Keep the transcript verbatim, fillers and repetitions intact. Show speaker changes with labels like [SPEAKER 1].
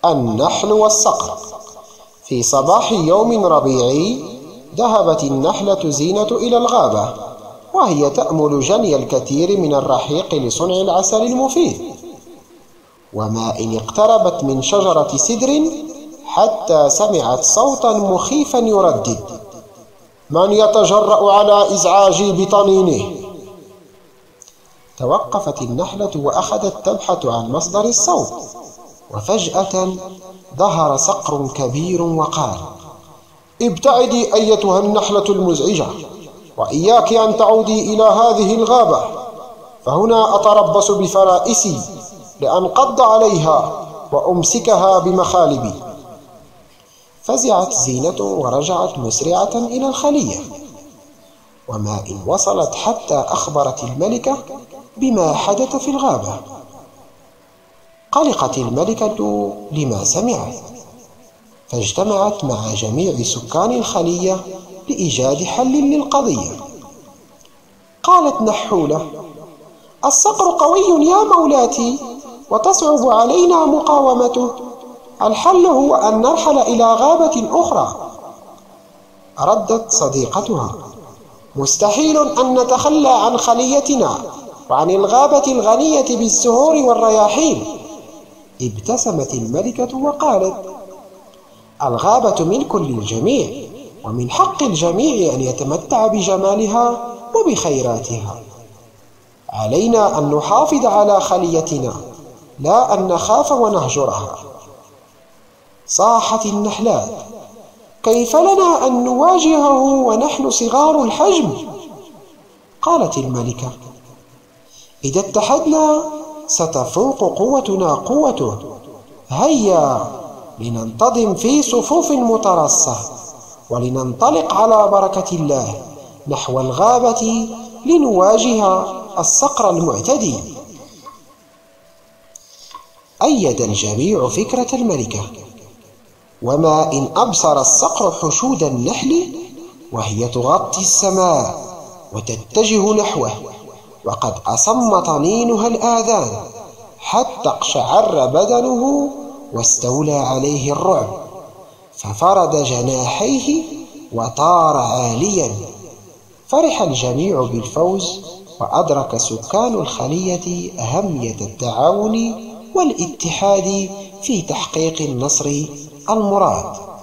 [SPEAKER 1] النحل والصقر. في صباح يوم ربيعي ذهبت النحلة زينة إلى الغابة، وهي تأمل جني الكثير من الرحيق لصنع العسل المفيد. وما إن اقتربت من شجرة سدر حتى سمعت صوتا مخيفا يردد: من يتجرأ على إزعاجي بطنينه؟ توقفت النحلة وأخذت تبحث عن مصدر الصوت، وفجأة ظهر صقر كبير وقال: ابتعدي أيتها النحلة المزعجة، وإياك أن تعودي إلى هذه الغابة، فهنا أتربص بفرائسي لأنقض عليها وأمسكها بمخالبي. فزعت زينة ورجعت مسرعة إلى الخلية، وما إن وصلت حتى أخبرت الملكة بما حدث في الغابة. قلقت الملكة لما سمعت، فاجتمعت مع جميع سكان الخلية لإيجاد حل للقضية. قالت نحولة: الصقر قوي يا مولاتي، وتصعب علينا مقاومته. الحل هو أن نرحل إلى غابة أخرى. ردت صديقتها: مستحيل أن نتخلى عن خليتنا وعن الغابة الغنية بالزهور والرياحين. ابتسمت الملكة وقالت: الغابة ملك للجميع، ومن حق الجميع أن يتمتع بجمالها وبخيراتها. علينا أن نحافظ على خليتنا، لا أن نخاف ونهجرها. صاحت النحلات: كيف لنا أن نواجهه ونحن صغار الحجم؟ قالت الملكة: إذا اتحدنا ستفوق قوتنا قوته. هيا لننتظم في صفوف مترصة، ولننطلق على بركة الله نحو الغابة لنواجه الصقر المعتدي. أيد الجميع فكرة الملكة، وما إن أبصر الصقر حشود النحل وهي تغطي السماء وتتجه نحوه، وقد أصم طنينها الآذان حتى اقشعر بدنه واستولى عليه الرعب، ففرد جناحيه وطار عاليا. فرح الجميع بالفوز، وأدرك سكان الخلية أهمية التعاون والاتحاد في تحقيق النصر المراد.